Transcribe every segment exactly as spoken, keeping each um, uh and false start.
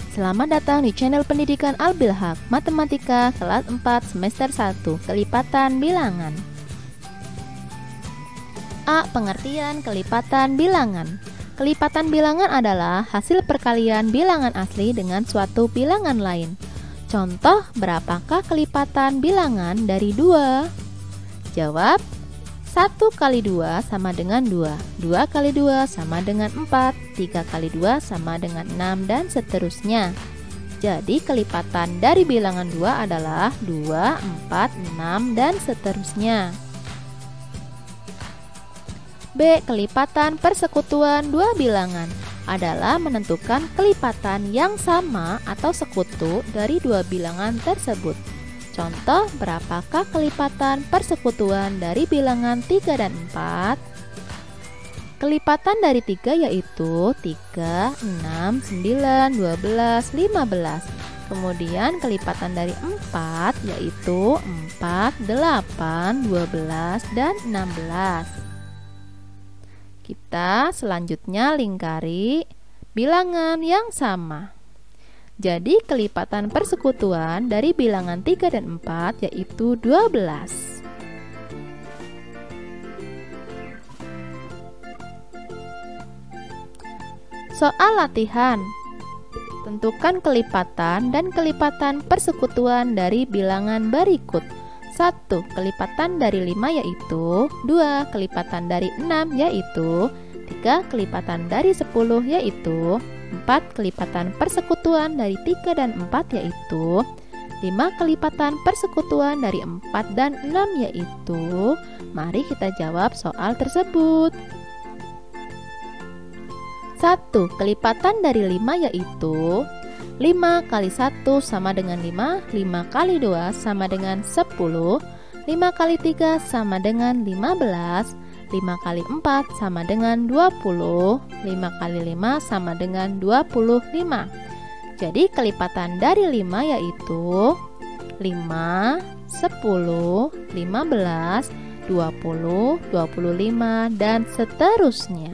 Selamat datang di channel pendidikan Al-Bilhaq Matematika kelas empat semester satu Kelipatan bilangan. A. Pengertian kelipatan bilangan. Kelipatan bilangan adalah hasil perkalian bilangan asli dengan suatu bilangan lain. Contoh, berapakah kelipatan bilangan dari dua? Jawab, satu kali dua sama dengan dua, dua kali dua sama dengan empat, tiga kali dua sama dengan enam, dan seterusnya. Jadi kelipatan dari bilangan dua adalah dua, empat, enam, dan seterusnya. B. Kelipatan persekutuan dua bilangan adalah menentukan kelipatan yang sama atau sekutu dari dua bilangan tersebut. Contoh, berapakah kelipatan persekutuan dari bilangan tiga dan empat? Kelipatan dari tiga yaitu tiga, enam, sembilan, dua belas, lima belas. Kemudian kelipatan dari empat yaitu empat, delapan, dua belas, dan enam belas. Kita selanjutnya lingkari bilangan yang sama. Jadi kelipatan persekutuan dari bilangan tiga dan empat yaitu dua belas. Soal latihan. Tentukan kelipatan dan kelipatan persekutuan dari bilangan berikut. satu. Kelipatan dari lima yaitu dua. Kelipatan dari enam yaitu tiga. Kelipatan dari sepuluh yaitu empat. Kelipatan persekutuan dari tiga dan empat yaitu lima. Kelipatan persekutuan dari empat dan enam yaitu. Mari kita jawab soal tersebut. satu. Kelipatan dari lima yaitu lima kali satu sama dengan lima, lima kali dua sama dengan sepuluh, lima kali tiga sama dengan lima belas, lima kali empat sama dengan dua puluh, lima kali lima sama dengan dua puluh lima. Jadi kelipatan dari lima yaitu lima, sepuluh, lima belas, dua puluh, dua puluh lima, dan seterusnya.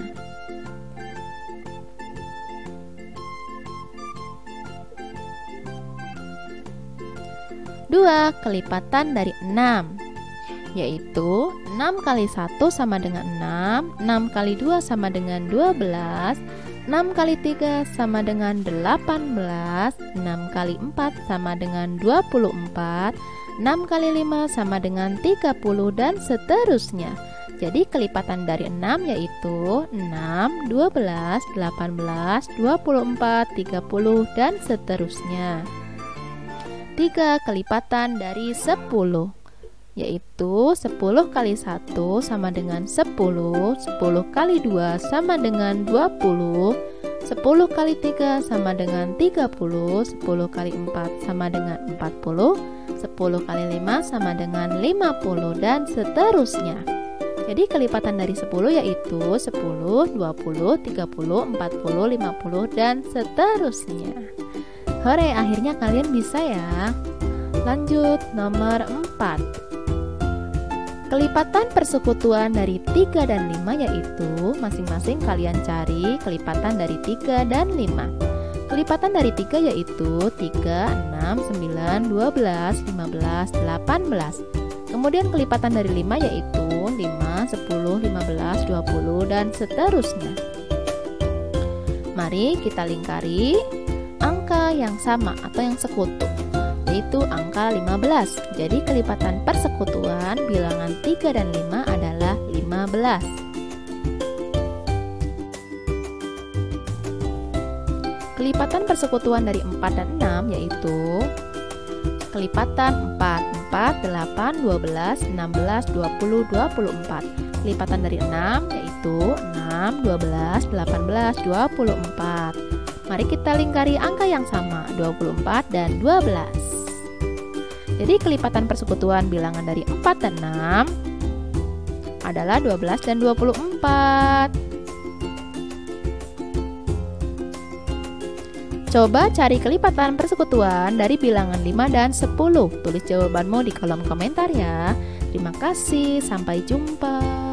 dua. Kelipatan dari enam yaitu enam kali satu sama dengan enam, enam kali dua sama dengan dua belas, enam kali tiga sama dengan delapan belas, enam kali empat sama dengan dua puluh empat, enam kali lima sama dengan tiga puluh, dan seterusnya. Jadi kelipatan dari enam yaitu enam, dua belas, delapan belas, dua puluh empat, tiga puluh, dan seterusnya. tiga. Kelipatan dari sepuluh yaitu sepuluh kali satu sama dengan sepuluh, sepuluh kali dua sama dengan dua puluh, sepuluh kali tiga sama dengan tiga puluh, sepuluh kali empat sama dengan empat puluh, sepuluh kali lima sama dengan lima puluh, dan seterusnya. Jadi kelipatan dari sepuluh yaitu sepuluh, dua puluh, tiga puluh, empat puluh, lima puluh, dan seterusnya. Hore, akhirnya kalian bisa ya. Lanjut, nomor empat. Kelipatan persekutuan dari tiga dan lima yaitu masing-masing kalian cari kelipatan dari tiga dan lima. Kelipatan dari tiga yaitu tiga, enam, sembilan, dua belas, lima belas, delapan belas. Kemudian kelipatan dari lima yaitu lima, sepuluh, lima belas, dua puluh, dan seterusnya. Mari kita lingkari angka yang sama atau yang sekutu, yaitu angka lima belas. Jadi kelipatan persekutuan bilangan tiga dan lima adalah lima belas. Kelipatan persekutuan dari empat dan enam yaitu kelipatan empat, empat, delapan, dua belas, enam belas, dua puluh, dua puluh empat. Kelipatan dari enam yaitu enam, dua belas, delapan belas, dua puluh empat. Mari kita lingkari angka yang sama, dua puluh empat dan dua belas. Jadi kelipatan persekutuan bilangan dari empat dan enam adalah dua belas dan dua puluh empat. Coba cari kelipatan persekutuan dari bilangan lima dan sepuluh. Tulis jawabanmu di kolom komentar ya. Terima kasih, sampai jumpa.